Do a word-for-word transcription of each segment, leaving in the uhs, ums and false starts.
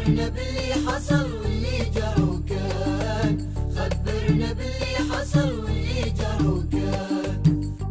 خبرنا باللي حصل واللي جرى وكان، خبرنا باللي حصل واللي جرى وكان.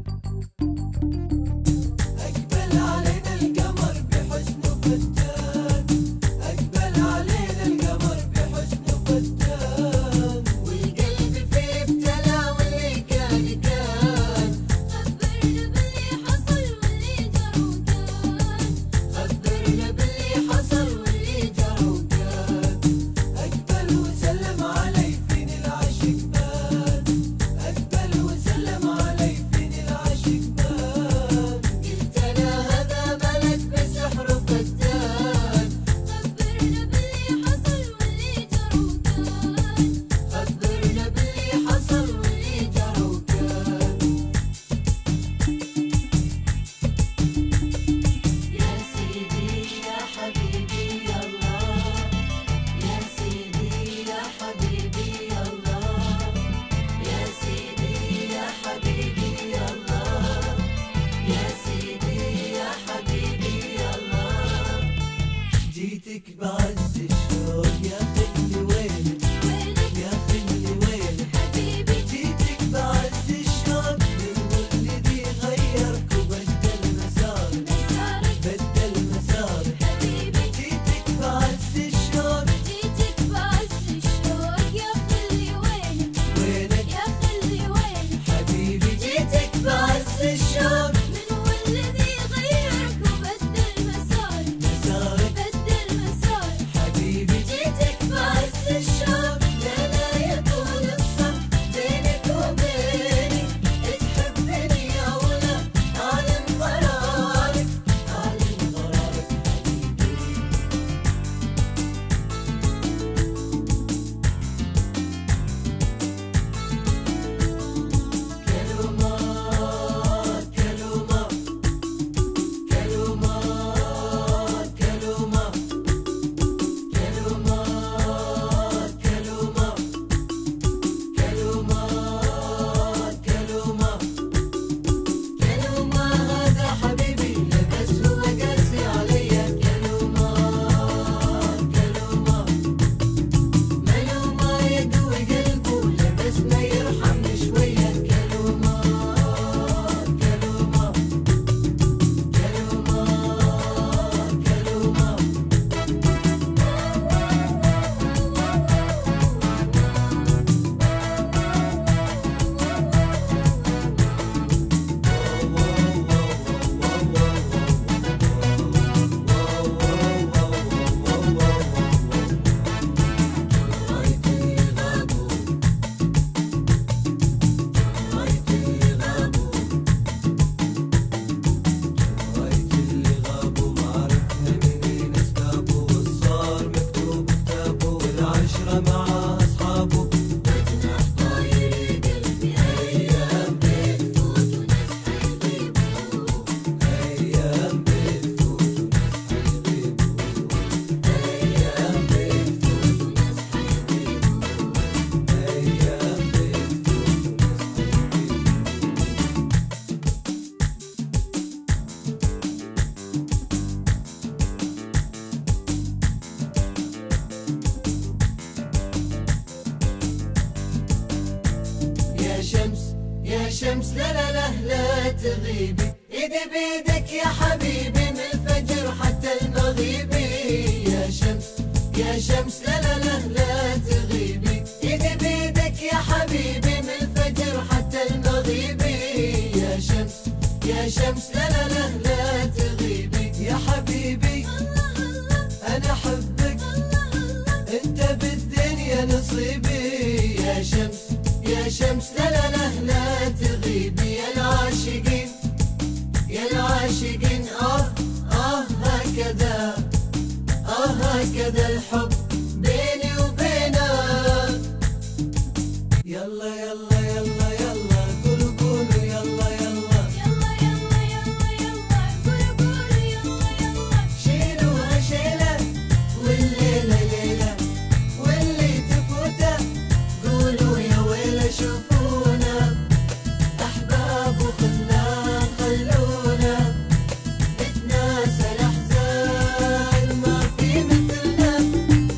أقبل علينا القمر بحسنه فتان، أقبل علينا القمر بحسنه فتان، والقلب فيه ابتلى واللي كان كان. خبرنا باللي حصل واللي جرى وكان، خبرنا باللي حصل واللي جرى وكان. أقبل وسلم علي فين العاشق بان، أقبل وسلم علي فين العاشق بان. قلت أنا هذا ملك بسحره فتان. خبرنا باللي حصل واللي جرى وكان، خبرنا باللي حصل واللي جرى وكان. يا سيدي يا حبيبي الله، يا سيدي يا حبيبي الله، يا سيدي يا حبيبي الله، يا سيدي يا حبيبي الله. جيتك بعز الشوق يا خلي وينك، وينك يا خلي وينك. حبيبي، جيتك بعز الشوق من والذي غيرك وبدل مسارك، مسارك بدل مسارك. حبيبي، جيتك بعز الشوق جيتك بعز الشوق يا خلي وينك، وينك يا خلي وينك حبيبي. جيتك بعز الشوق من والذي غيرك وبدل مسارك، مسارك بدل مسارك حبيبي. جيتك بعز الشوق لا لا يطول الصف بينك وبيني، تحبني أو لا أعلن قرارك، أعلن قرارك حبيبي. كلمات كلمات كلمات كلمات كلمات كلمات كلمات كلمات كلمة هذا حبيبي لبس وقاسي عليا. كلمات كلمات ملومة يقوي قلبه لبس ما يرحمني شوية. كلمات كلمات كلمات كلمات رايت اللي غابوا ما عرفنا منين اسبابه، والصار مكتوب كتابه والعشرة مع اصحابه. وجناح طاير قلبي ايام بتفوت وناس حيغيبوا، ايام بتفوت وناس حيغيبوا، ايام بتفوت وناس حيغيبوا، ايام بتفوت وناس حيغيبوا. يا شمس يا شمس لا لا لا لا تغيبي، ايدي بيدك يا حبيبي من الفجر حتى المغيبي. يا شمس يا شمس لا لا لا لا تغيبي، ايدي بيدك يا حبيبي من الفجر حتى المغيبي. يا شمس يا شمس لا لا لا لا تغيبي يا حبيبي. انا احبك انت بالدنيا نصيبي. يا شمس يا شمس لا لا لا لا تغيبي. يا العاشقين يا العاشقين آه آه هكذا، آه هكذا الحب بيني وبينك. يلا يلا يلا يلا قولوا قولوا يلا يلا، يلا يلا يلا يلا قولوا قولوا يلا يلا، شيلوها شيلة والليلة ليلة واللي تفوته قولوا يا ويلة شوفونا أحباب وخلان خلونا نتناسى الأحزان ما في مثلنا.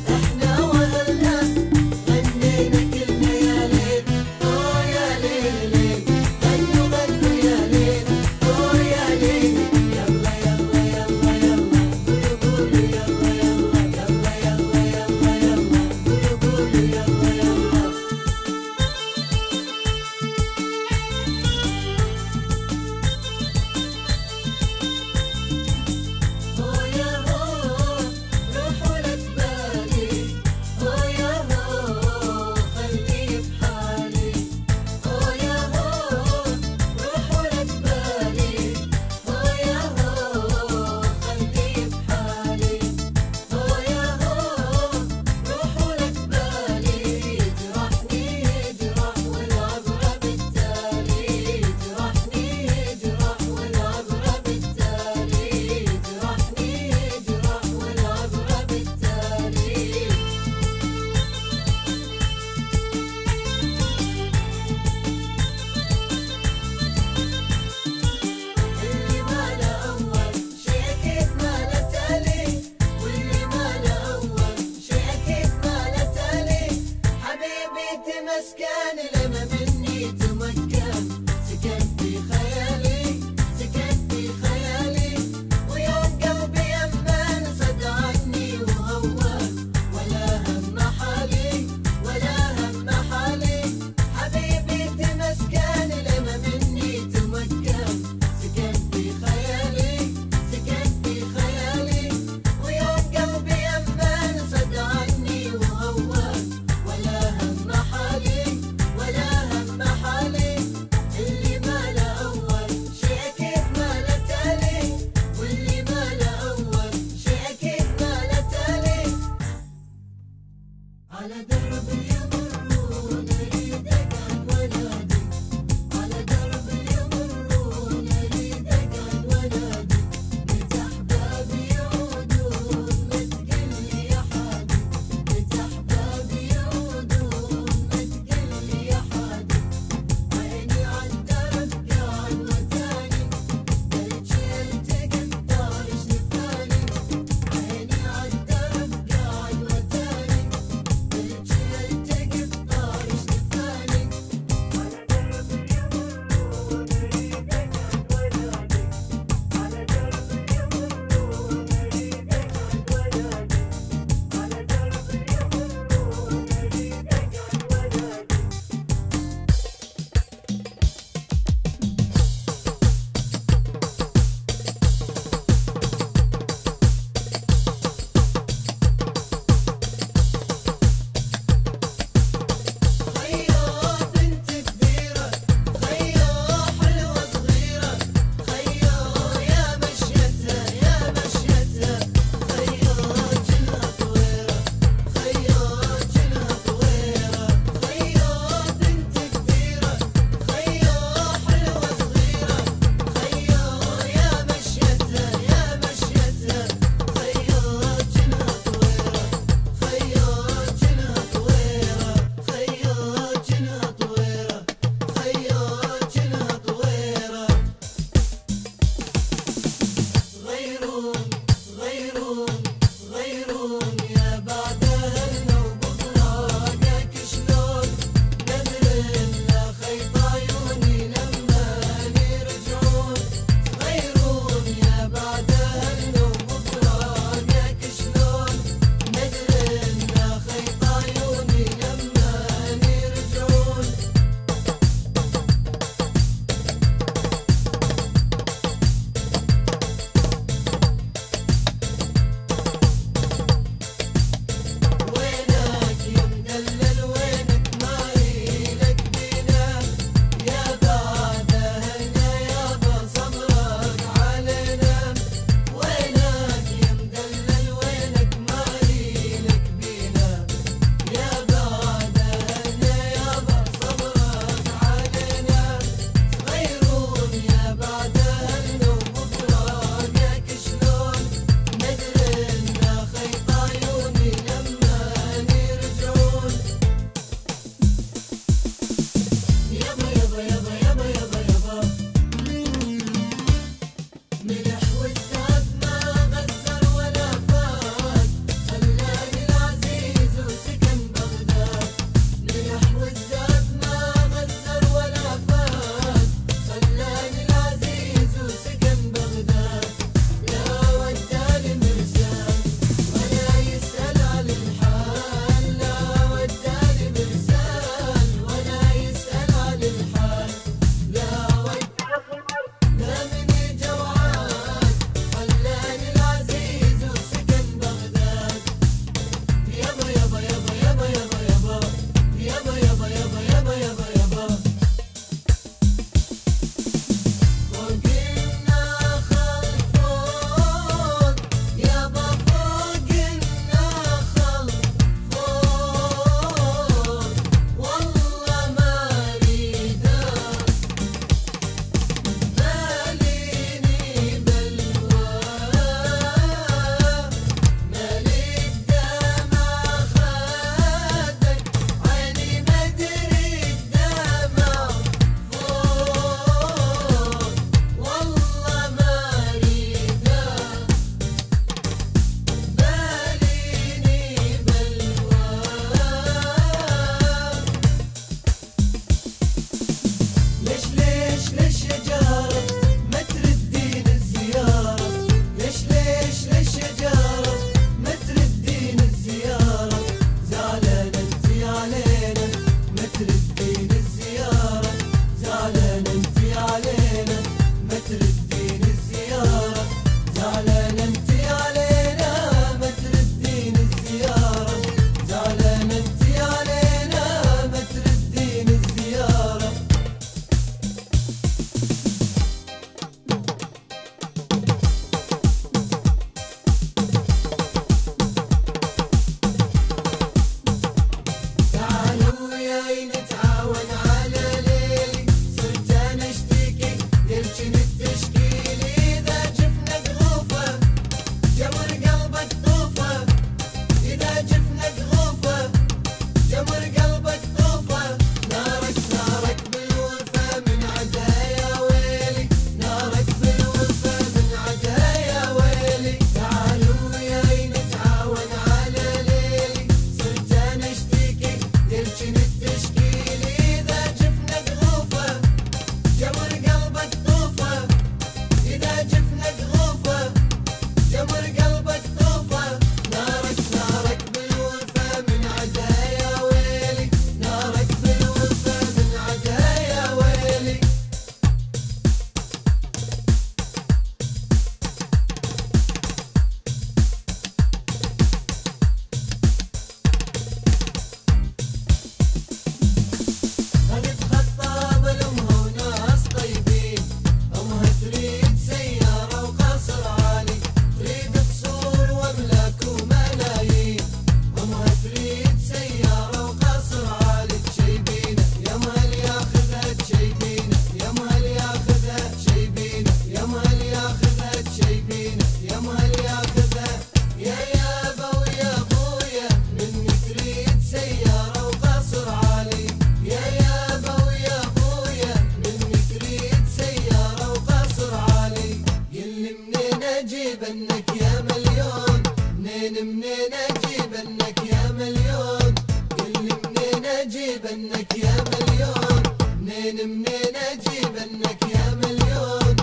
اجيب انك يا مليون، منين منين اجيب انك يا مليون، قلي منين اجيب انك يا مليون، منين منين اجيب انك يا مليون،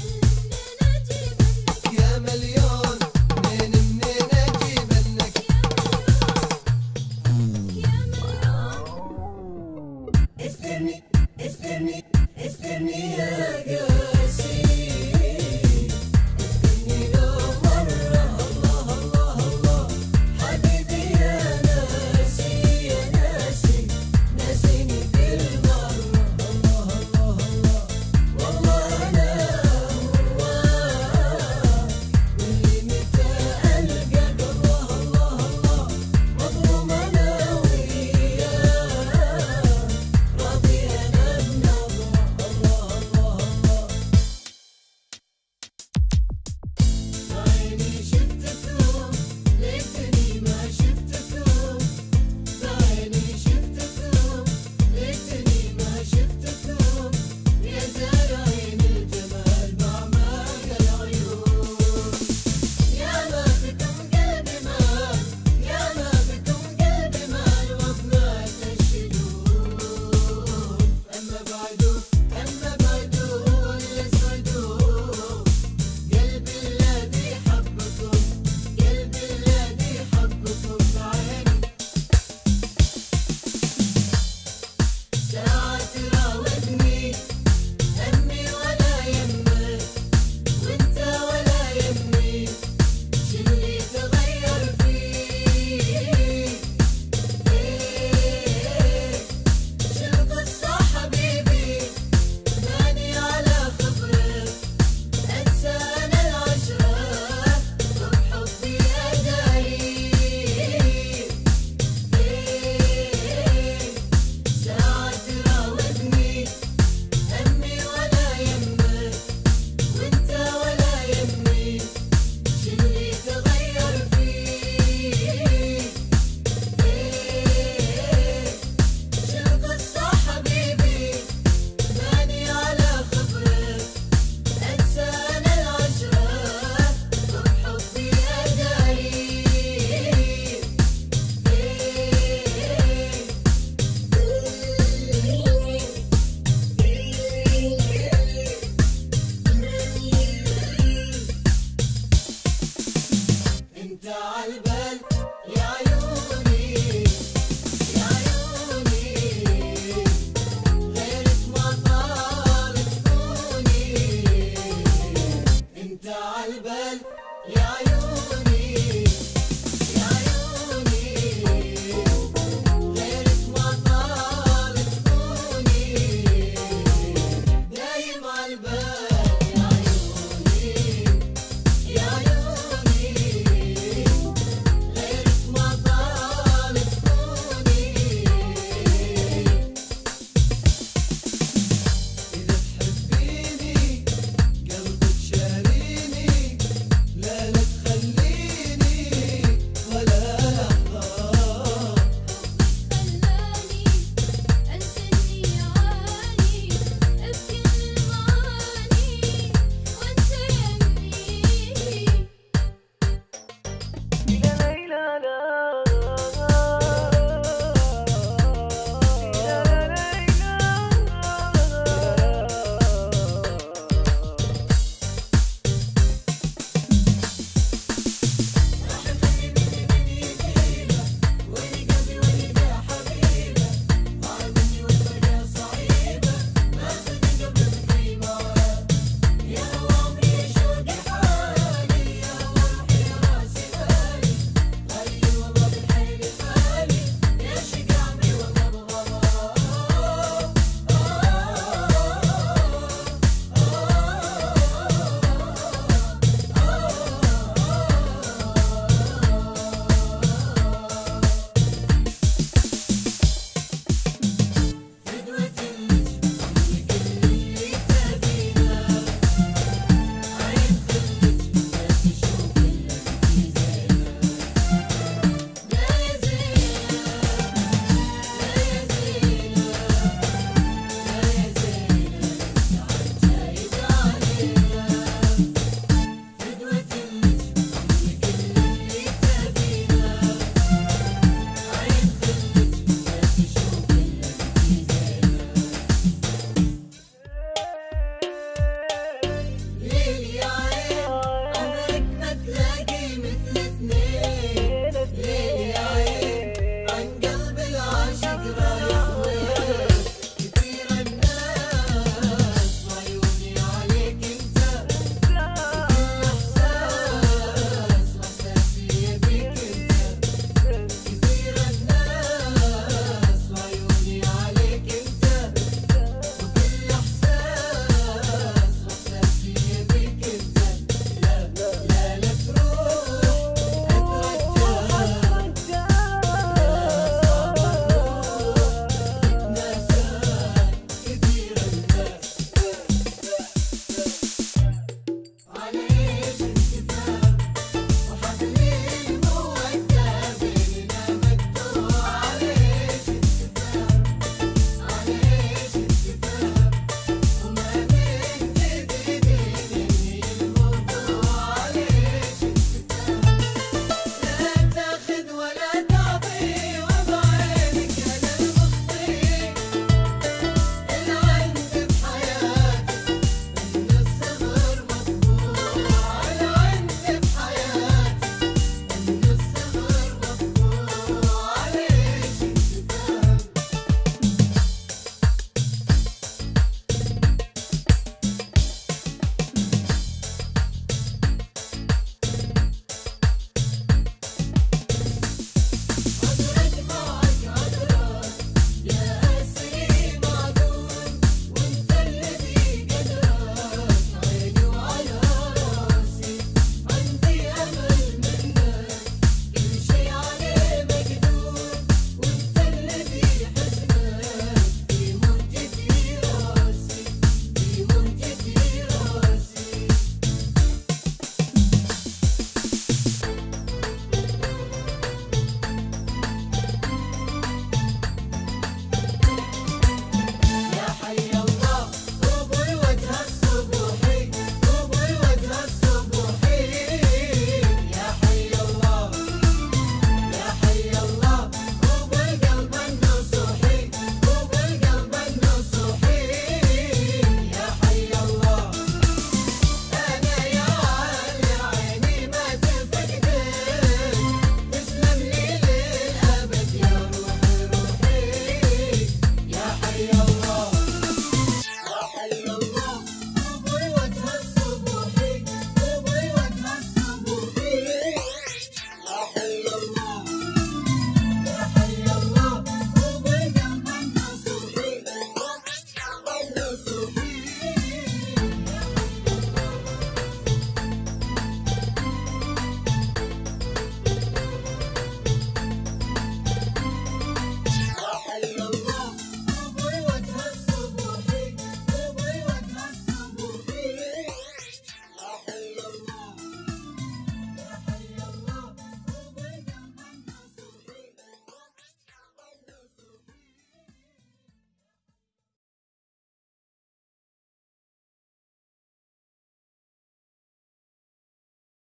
يا مليون، منين منين اجيب انك اذكرني اذكرني اذكرني يا قاسي، اذكرني لو مرة، الله الله الله حبيبي يا ناسي يا ناسي، ناسيني كل مرة، الله الله الله والله أنا هو، واللي متى ألقاك الله الله الله مظلوم أنا وياه، راضي أنا بنظرة، الله الله الله بعيني شفتكم ليتني ما شفتكم، بعيني شفتكم ليتني ما شفتكم، يا زارعين الجمال بأعماق العيون، يا ما بكم قلبي مال، يا ما بكم قلبي مال وأبناء الشجون، أما بعدو أما بعدو الأسودون، قلبي الذي حبكم، قلبي الذي حبكم بعيني، ساعة تراودني همي ولا يمك، وانت ولا يمي، شلي تغير فيك، شو القصة حبيبي، ماني على خبرك، انسى انا العشرة، وبحبي اداريك، ساعة تراودني همي ولا يمك، وانت ولا يمي، شلي تغير فيك، شو القصة حبيبي، ماني على خبرك، انسى انا العشرة، وبحبي اداريك، انت عالبال يا عيوني يا عيوني، غيرك ما طال تكوني، انت عالبال يا عيوني